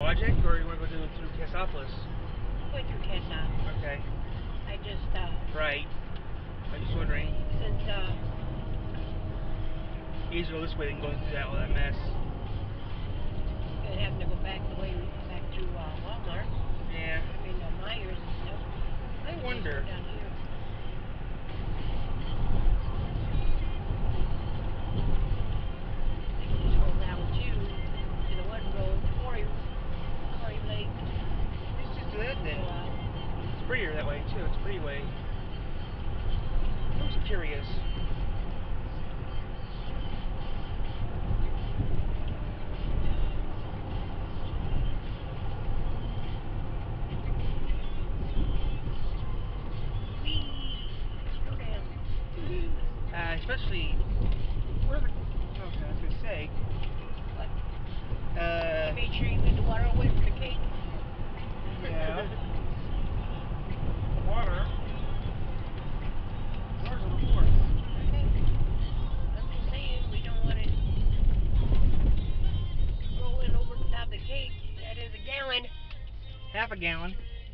project, or you want to go through Cassopolis? Going through Cassopolis. Okay. I just, Right. I was just wondering. Since, easier to go this way than going through all that mess. You'd have to go back the way back to Walmart. Yeah. I mean, Myers and stuff. I wonder. Down here. They can just go down to the one road, Quarry Lake. Let's just do that then. It's prettier that way too. It's a pretty way. I'm just curious. Especially, where the, okay, I was going to say, what? Make sure you get the water away from the cake. Yeah. Water's on the floor. Okay. I'm just saying, we don't want it rolling over the top of the cake. That is a gallon. Half a gallon.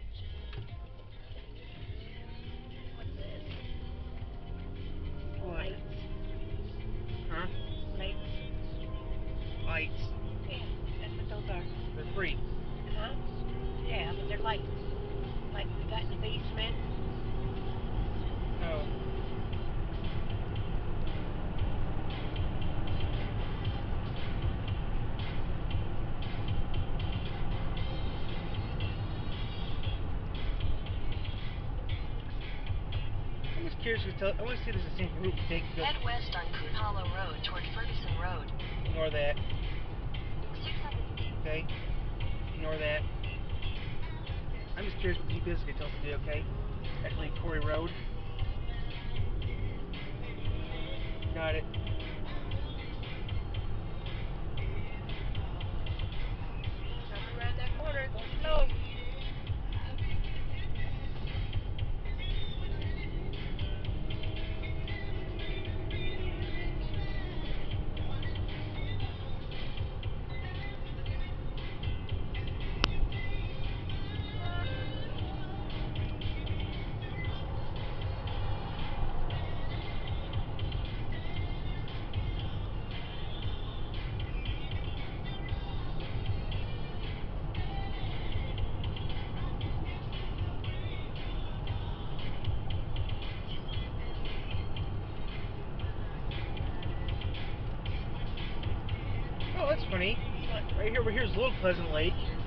What's this? What? Lights. Huh? Lights. Lights. Yeah, that's what those are. They're free. Huh? Yeah, but they're lights. Like we got in the basement. Oh. I'm just curious. I want to see if there's the same route we take. Head west on Coon Hollow Road toward Ferguson Road. Ignore that. 600 feet. Okay. Ignore that. I'm just curious what the GPS is going to tell us to do, okay? Actually, Quarry Road. Got it. Coming around that corner, go slow. Oh, that's funny. Right here, here's Little Pleasant Lake.